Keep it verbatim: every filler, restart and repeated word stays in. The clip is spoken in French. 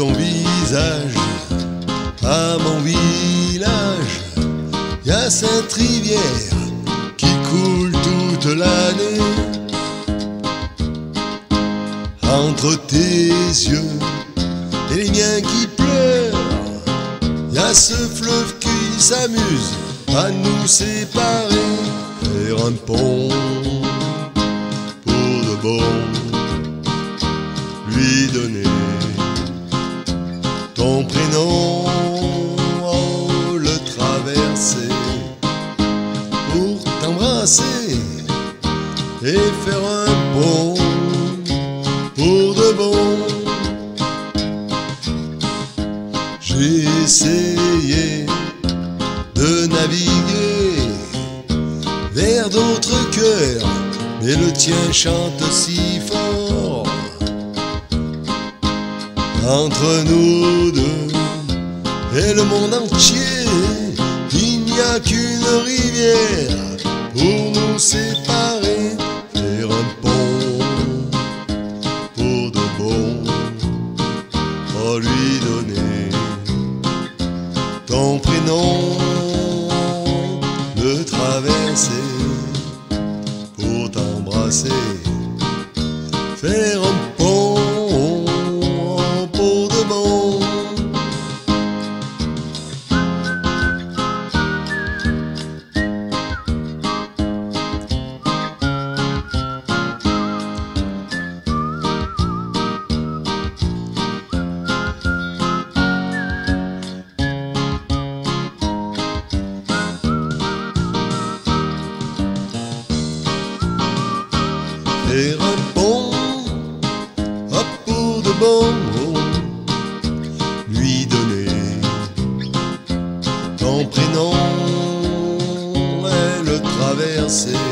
ton visage à mon village. Y a cette rivière qui coule toute l'année. Entre tes yeux et les miens qui pleurent, y a ce fleuve qui s'amuse à nous séparer. Faire un pont pour de bon, lui donner ton prénom, oh, le traverser pour t'embrasser et faire un pont pour de bon. J'ai essayé de naviguer vers d'autres cœurs, mais le tien chante si fort. Entre nous deux et le monde entier, il n'y a qu'une rivière pour nous séparer. Faire un pont pour de bon, oh, lui donner ton prénom, le traverser pour t'embrasser. Faire un pont pour de bon. Faire un pont, hop, pour de bon, lui donner ton prénom et le traverser